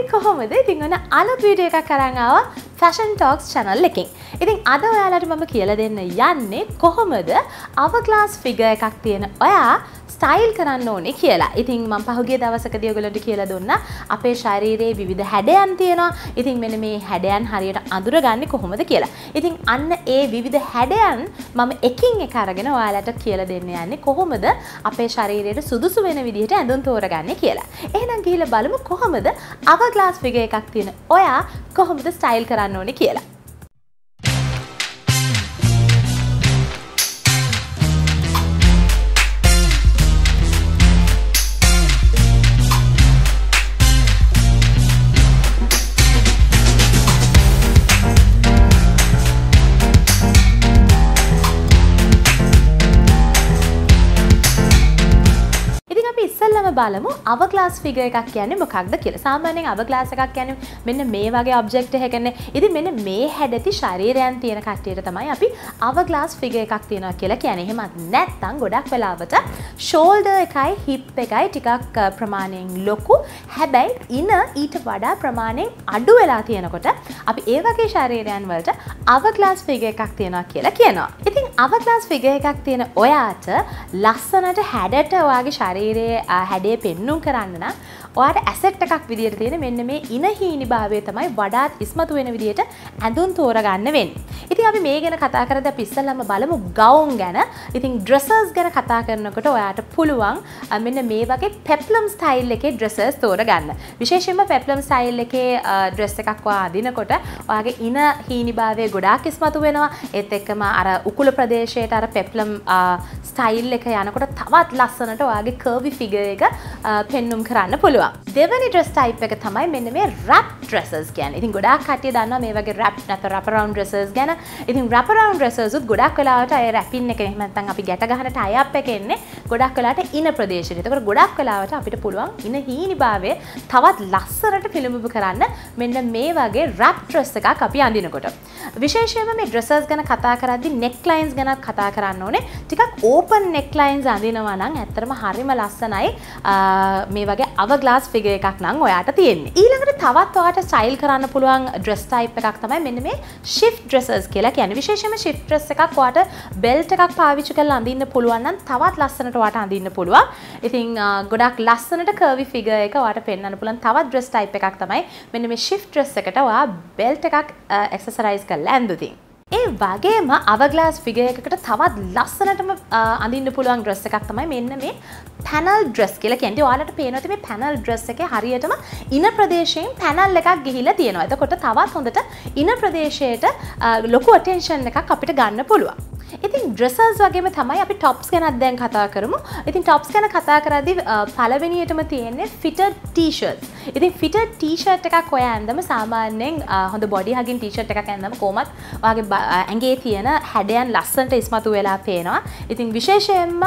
කොහොමද? ඉතින් ඔන්න අලුත් වීඩියෝ එකක් අරන් ආවා Fashion Talks channel එකෙන්. ඉතින් අද ඔයාලට මම කියලා දෙන්න යන්නේ කොහොමද hourglass figure එකක් තියෙන ඔයා ස්ටයිල් කරන්න ඕනේ කියලා. ඉතින් මම පහුගිය දවසකදී ඔයගොල්ලන්ට කියලා දුන්නා අපේ ශරීරයේ විවිධ හැඩයන් තියෙනවා. ඉතින් මෙන්න මේ හැඩයන් හරියට අඳුරගන්නේ කොහොමද කියලා. ඉතින් අන්න ඒ විවිධ හැඩයන් මම එකින් එක අරගෙන ඔයාලට කියලා දෙන්න යන්නේ කොහොමද අපේ ශරීරයට සුදුසු වෙන විදිහට ඇඳුම් තෝරගන්නේ කියලා. එහෙනම් ගිහිල්ලා බලමු කොහොමද hourglass figure එකක් තියෙන ඔයා කොහොමද ස්ටයිල් කරන්න ඕනේ කියලා. බලමු hourglass figure එකක් කියන්නේ මොකක්ද කියලා. සාමාන්‍යයෙන් hourglass එකක් කියන්නේ මෙන්න මේ වගේ object එකකනේ. ඉතින් මෙන්න මේ හැඩති ශරීරයන් තියෙන කට්ටියට තමයි අපි hourglass figure එකක් තියනවා කියලා කියන්නේ. එහෙමත් නැත්නම් ගොඩක් වෙලාවට shoulder එකයි hip එකයි ටිකක් ප්‍රමාණයෙන් ලොකු. හැබැයි ඉන ඊට වඩා ප්‍රමාණයෙන් අඩු වෙලා තියෙනකොට අපි ඒ වගේ ශරීරයන් වලට hourglass figure එකක් තියනවා කියලා කියනවා. ඉතින් hourglass figure එකක් තියෙන ඔයාට ලස්සනට හැඩට ඔයාගේ ශරීරයේ හැඩේ පෙන්නුම් කරන්න නම් ඔයාට ඇසෙට් එකක් විදියට තියෙන මෙන්න මේ ඉන හීනිභාවය තමයි වඩාත් ඉස්මතු වෙන විදියට ඇඳුම් තෝරගන්න වෙන්නේ. ඉතින් අපි මේ ගැන කතා කරද්දී අපි ඉස්සෙල්ලාම බලමු gown ගැන. ඉතින් dresses ගැන කතා කරනකොට ඔයාට පුළුවන් මෙන්න මේ වගේ peplum style එකේ dresses තෝරගන්න. විශේෂයෙන්ම peplum style එකේ dress එකක් ඔයා අඳිනකොට ඔයාගේ ඉන හීනිභාවය ගොඩාක් ඉස්මතු වෙනවා. ඒත් එක්කම අර උකුල ප්‍රදේශයට අර peplum style එක යනකොට තවත් ලස්සනට ඔයාගේ curvy figure එක පෙන්නුම් කරන්න පුළුවන්. දෙවැනි dress type එක තමයි මෙන්න මේ wrap dresses කියන්නේ. ඉතින් ගොඩාක් කට්ටිය දන්නවා මේ වගේ wrap නැත්නම් wrap around dresses ගැන. ඉතින් wrap around dresses උත් ගොඩක් වෙලාවට අය wrapping එක එහෙම නැත්නම් අපි ගැට ගන්න tie up එක එන්නේ ගොඩක් වෙලාවට ඉන ප්‍රදේශෙට. ඒකට ගොඩක් වෙලාවට අපිට පුළුවන් ඉන හීනිභාවය තවත් ලස්සනට පිළිඹු කරන්න මෙන්න මේ වගේ wrap dress එකක් අපි අඳිනකොට. විශේෂයෙන්ම මේ dresses ගැන කතා කරද්දී necklines ගැනත් කතා කරන්න ඕනේ. ටිකක් open necklines අඳිනවා නම් ඇත්තටම හරිම ලස්සනයි. මේ වගේ hourglass figure එකක් නම් ඔයාට තියෙන්නේ. ඊළඟට තවත් ඔයාට ස්ටයිල් කරන්න පුළුවන් dress type එකක් තමයි මෙන්න මේ shift dresses කියලා කියන්නේ. විශේෂයෙන්ම shift dress එකක් ඔයාට belt එකක් පාවිච්චි කරලා අඳින්න පුළුවන් නම් තවත් ලස්සනට ඔයාට අඳින්න පුළුවන්. ඉතින් ගොඩක් ලස්සනට curvy figure එක ඔයාට පෙන්වන්න පුළුවන් තවත් dress type එකක් තමයි මෙන්න මේ shift dress එකට ඔයා belt එකක් accessorize කරලා ඇඳුතින්. ඒ වගේම hourglass figure එකකට තවත් ලස්සනටම අඳින්න පුළුවන් dress එකක් තමයි මෙන්න මේ panel dress කියලා කියන්නේ. ඔයාලට පේනවා මේ panel dress එකේ හරියටම ඉන ප්‍රදේශයෙන් panel එකක් ගිහිලා තියෙනවා. එතකොට තවත් හොඳට ඉන ප්‍රදේශයට ලොකු attention එකක් අපිට ගන්න පුළුවන්. ඉතින් dresses වගේම තමයි අපි tops ගැනත් දැන් කතා කරමු. ඉතින් tops ගැන කතා කරද්දී පළවෙනියටම තියෙන්නේ fitted t-shirts. ඉතින් fitted t-shirt එකක් ඔයා ඇඳම සාමාන්‍යයෙන් හොඳ body hugging t-shirt එකක් ඇඳම කොහොමත් ඔයාගේ ඇඟේ තියෙන හැඩයන් ලස්සනට ඉස්මතු වෙලා පේනවා. ඉතින් විශේෂයෙන්ම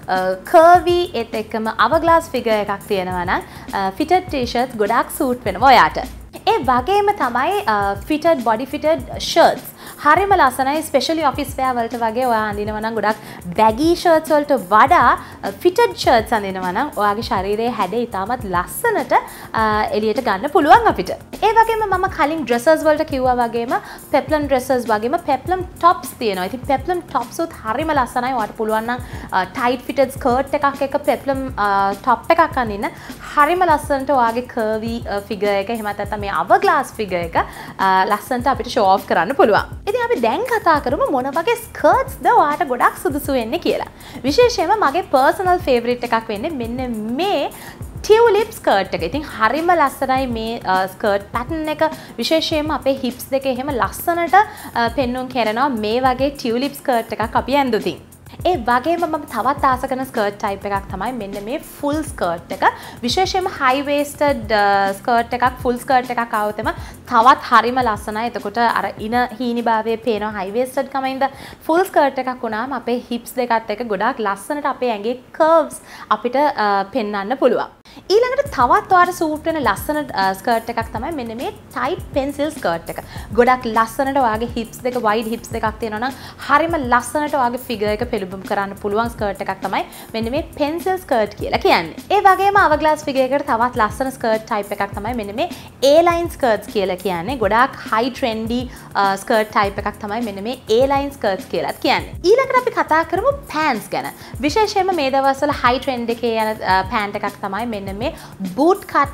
curvy ඒත් එක්කම hourglass figure එකක් තියෙනවා නම් fitted t-shirts ගොඩාක් suit වෙනවා ඔයාට. ඒ වගේම තමයි fitted body fitted shirts හරිම ලස්සනයි. ස්පෙෂලි ඔෆිස් වෙයා වලට වගේ ඔයා අඳිනවා නම් ගොඩක් baggy shirts වලට වඩා fitted shirts අඳිනවා නම් ඔයාගේ ශරීරයේ හැඩය ඉතාමත් ලස්සනට එළියට ගන්න පුළුවන් අපිට. ඒ වගේම මම කලින් dresses වලට කිව්වා වගේම peplum dresses වගේම peplum tops තියෙනවා. ඉතින් peplum tops උත් හරිම ලස්සනයි. ඔයාට පුළුවන් නම් tight fitted skirt එකක් එක්ක peplum top එකක් අඳින්න හරිම ලස්සනට ඔයාගේ curvy figure එක එහෙමත් නැත්නම් මේ hourglass figure එක ලස්සනට අපිට show off කරන්න පුළුවන්. ඉතින් අපි දැන් කතා කරමු මොන වගේ skirts ද ඔයාට ගොඩක් සුදුසු වෙන්නේ කියලා. විශේෂයෙන්ම මගේ personal favorite එකක් වෙන්නේ මෙන්න මේ tulip skirt එක. ඉතින් හරිම ලස්සනයි මේ skirt pattern එක. විශේෂයෙන්ම අපේ hips දෙක එහෙම ලස්සනට පෙන්වුම් කරනවා මේ වගේ tulip skirt එකක් අපි ඇඳුතින්. ඒ වගේම මම තවත් ආස කරන ස්කර්ට් ටයිප් එකක් තමයි මෙන්න මේ ෆුල් ස්කර්ට් එක. විශේෂයෙන්ම හයි වේස්ටඩ් ස්කර්ට් එකක් ෆුල් ස්කර්ට් එකක් આવුත් එම තවත් හරිම ලස්සනයි. එතකොට අර ඉන හීනිභාවය පේනවා හයි වේස්ටඩ් කමින්ද ෆුල් ස්කර්ට් එකක් වුණාම අපේ හිප්ස් දෙකත් එක්ක ගොඩාක් ලස්සනට අපේ ඇඟේ කර්ව්ස් අපිට පෙන්වන්න පුළුවන්. ඊළඟට තවත් ඔයාලට සූට් වෙන ලස්සන ස්කර්ට් එකක් තමයි මෙන්න මේ ටයිට් පෙන්සිල් ස්කර්ට් එක. ගොඩක් ලස්සනට ඔයාගේ හිප්ස් දෙක වයිඩ් හිප්ස් දෙකක් තියෙනවා නම් හරිම ලස්සනට ඔයාගේ ෆිගර් එක පෙළඹුම් කරන්න පුළුවන් ස්කර්ට් එකක් තමයි මෙන්න මේ පෙන්සිල් ස්කර්ට් කියලා කියන්නේ. ඒ වගේම අවග්ලාස් ෆිගර් එකකට තවත් ලස්සන ස්කර්ට් ටයිප් එකක් තමයි මෙන්න මේ A-line skirts කියලා කියන්නේ. ගොඩාක් high trendy ස්කර්ට් ටයිප් එකක් තමයි මෙන්න මේ A-line skirts කියලා කියන්නේ. ඊළඟට අපි කතා කරමු pants ගැන. විශේෂයෙන්ම මේ දවස්වල high trend එකේ යන pant එකක් තමයි මෙන්න මේ boot cut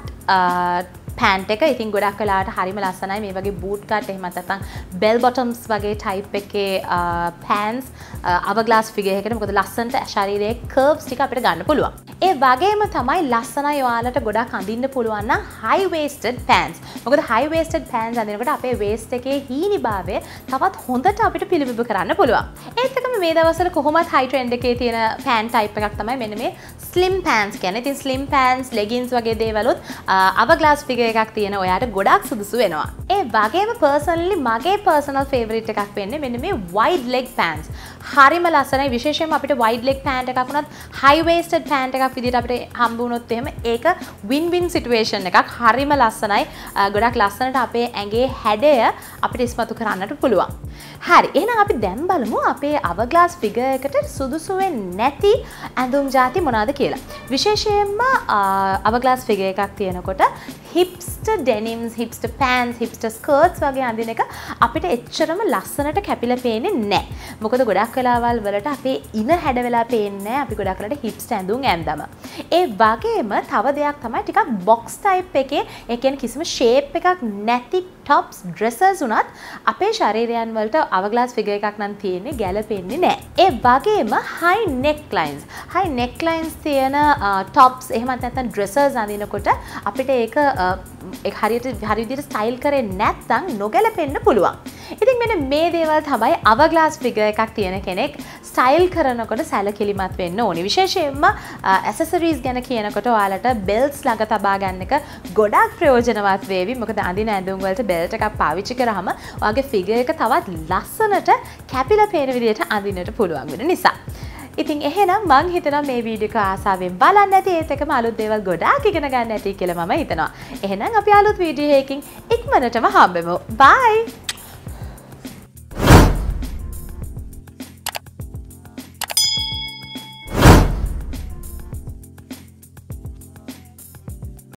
pant එක. ඉතින් ගොඩක් වෙලාවට හරිම ලස්සනයි මේ වගේ boot cut එහෙම නැත්නම් bell bottoms වගේ type එකේ pants hourglass figure එකකට. මොකද ලස්සනට ශරීරයේ curves ටික අපිට ගන්න පුළුවන්. ඒ වගේම තමයි ලස්සනයි ඔයාලට ගොඩක් අඳින්න පුළුවන් නම් high waisted pants. මොකද high waisted pants අඳිනකොට අපේ waist එකේ හීනිභාවය තවත් හොඳට අපිට පිළිබිඹු කරන්න පුළුවන්. ඒත් එකම මේ දවස්වල කොහොමත් high trend එකේ තියෙන pant type එකක් තමයි මෙන්න මේ slim pants කියන්නේ. ඉතින් slim pants, leggings වගේ දේවලුත් hourglass figure එකක් තියෙන ඔයාට ගොඩක් සුදුසු වෙනවා. ඒ වගේම personally මගේ personal favorite එකක් වෙන්නේ මෙන්න මේ wide leg pants. හරිම ලස්සනයි. විශේෂයෙන්ම අපිට wide leg pant එකක් වුණත් high waisted pant එකක් විදිහට අපිට හම්බ වුණොත් එහෙම ඒක win win situation එකක්. හරිම ලස්සනයි. ගොඩක් ලස්සනට අපේ ඇඟේ හැඩය අපිට ඉස්මතු කරන්නට පුළුවන්. හරි. එහෙනම් අපි දැන් බලමු අපේ hourglass figure එකට සුදුසු වෙන්නේ නැති ඇඳුම් ಜಾති මොනවාද කියලා. විශේෂයෙන්ම hourglass figure එකක් තියෙනකොට hipster denims, hipster pants, hipster skirts වගේ අඳින එක අපිට එච්චරම ලස්සනට කැපිලා පේන්නේ නැහැ. මොකද ගොඩක් වෙලාවල් වලට අපේ ඉන හැඩ වෙලා පේන්නේ නැහැ. අපි ගොඩක් වෙලාවට hipster ඇඳුම් ඇඳම. ඒ වගේම තව දෙයක් තමයි ටිකක් box type එකේ, ඒ කියන්නේ කිසිම shape එකක් නැති tops dresses උනත් අපේ ශරීරයන් වලට hourglass figure එකක් නම් තියෙන්නේ ගැලපෙන්නේ නැහැ. ඒ වගේම high necklines, high necklines තියෙන tops එහෙම නැත්නම් dresses අඳිනකොට අපිට ඒක හරි විදිහට ස්ටයිල් කරේ නැත්නම් නොගැලපෙන්න පුළුවන්. ඉතින් මෙන්න මේ දේවල් තමයි hourglass figure එකක් තියෙන කෙනෙක් ස්ටයිල් කරනකොට සැලකිලිමත් වෙන්න ඕනේ. විශේෂයෙන්ම accessories ගැන කියනකොට ඔයාලට belts ළඟ තබා ගන්න එක ගොඩක් ප්‍රයෝජනවත් වේවි. මොකද අඳින ඇඳුම් වලට belt එකක් පාවිච්චි කරාම ඔයාගේ figure එක තවත් ලස්සනට කැපිලා පේන විදිහට අඳින්නට පුළුවන් වෙන නිසා. ඉතින් එහෙනම් මං හිතනවා මේ වීඩියෝ එක ආසාවෙන් බලන්න ඇති, ඒත් එකම අලුත් දේවල් ගොඩාක් ඉගෙන ගන්න ඇති කියලා මම හිතනවා. එහෙනම් අපි අලුත් වීඩියෝ එකකින් ඉක්මනටම හම්බෙමු. බයි.